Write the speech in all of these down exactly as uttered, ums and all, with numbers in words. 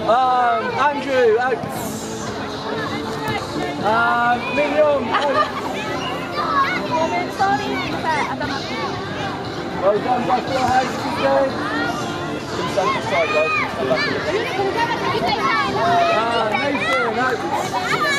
Um, Andrew, Oates. Um, Mignon, Oates. Well done, back to the house, keep going. Come stand to the side, guys. Stand back to the side. Ah, Nathan, Oates.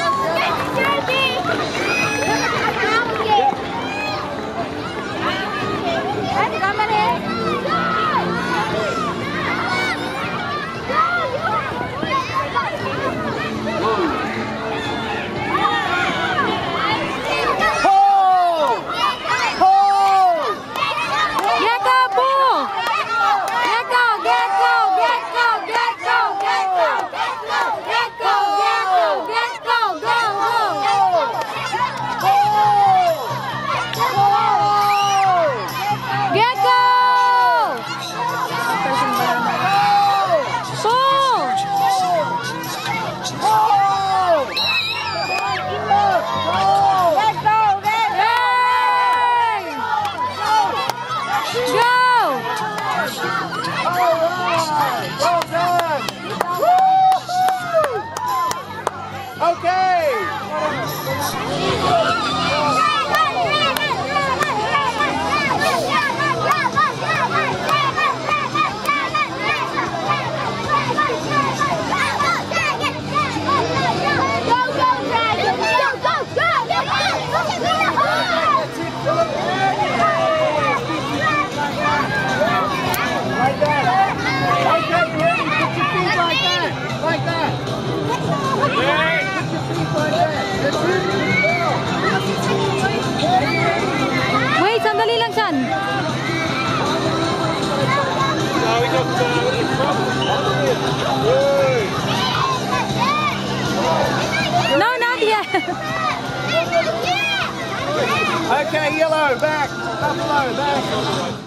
Okay! Like that. Okay, you ready? Put your feet like that. Like that. Yeah. Put your feet like that. Wait, sandali lang siyan. No, not yet. Okay, yellow, back. Buffalo, back.